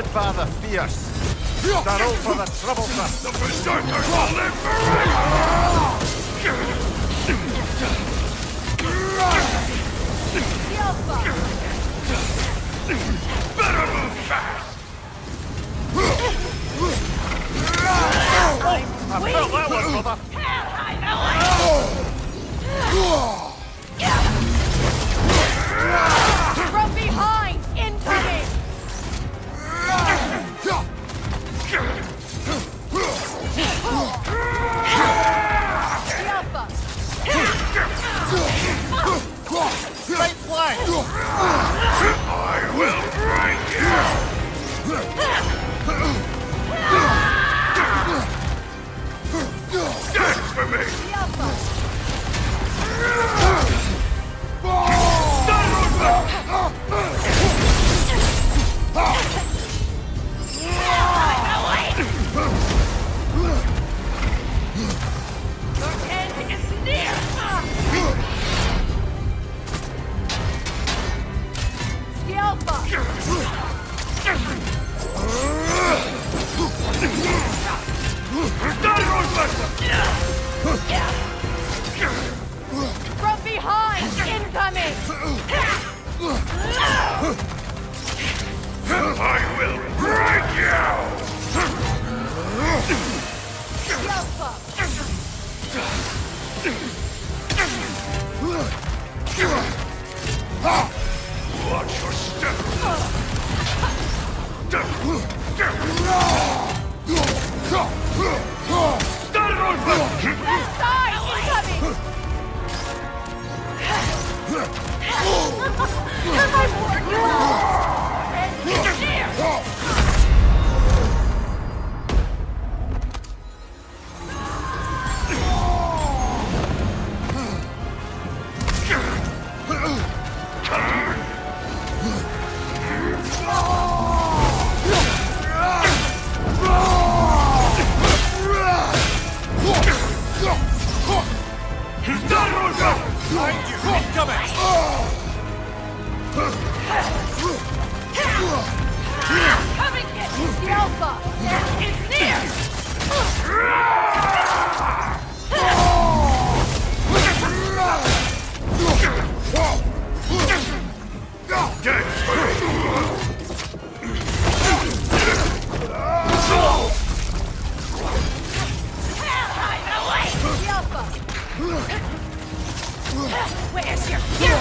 father fierce. Darrow for the troublesome. The berserkers will live forever! Better move fast! I felt that one, brother. From behind! Incoming! Right flank! I will break you! Dance for me! Your end is near! From behind! Incoming! I will break you! Watch your step! Left side! Incoming! Have I warned you all? And it's near! Come and get the Alpha! It's near! Dance for me! Helheim, away! The Alpha! Where's your fury?